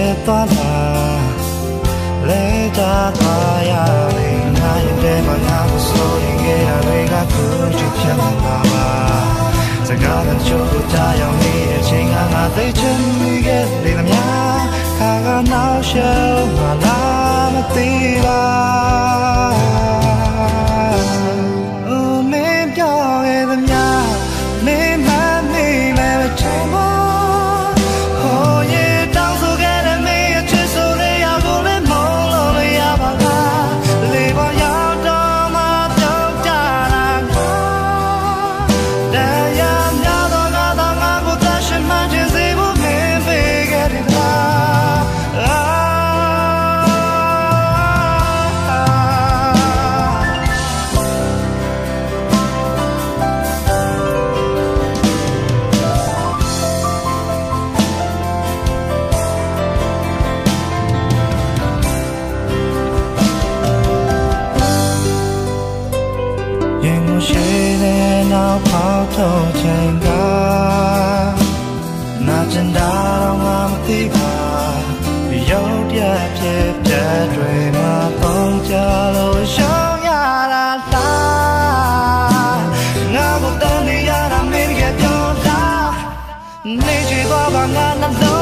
သွားလာလဲကြသွားရလေငါရဲ့တဲ့မှာငါကိုစိုးရင်ခဲ့ရတွေကခုချစ်ချင်မှာပါစကားကချိုးကြရောက်နေတဲ့အချိန်ကငါသိချင်မိခဲ့လေသမျှခါကနောက်ရှောင်းမလာမသိပါရှိနေနောက်ပေါက်ထုတ်ချိန်ကနာကျင်တာတော့ငါမသိပါရုပ်ပြဖြစ်ပြတွေမှာပုံကြလို့ရှောင်ရတာလားငါကိုတန်းနေရတာမင်းကပြောတာနေချေသွားပါငါနှလုံး